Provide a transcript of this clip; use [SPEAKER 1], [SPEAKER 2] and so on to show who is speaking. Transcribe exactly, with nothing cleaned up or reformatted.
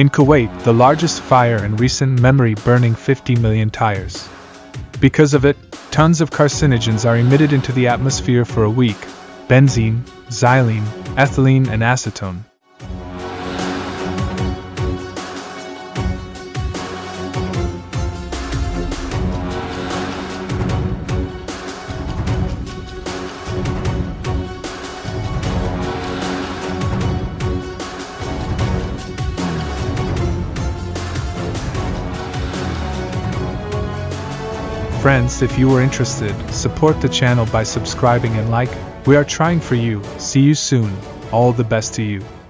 [SPEAKER 1] In Kuwait, the largest fire in recent memory, burning fifty million tires. Because of it, tons of carcinogens are emitted into the atmosphere for a week: benzene, xylene, ethylene, and acetone. Friends, if you were interested, support the channel by subscribing and like. We are trying for you. See you soon. All the best to you.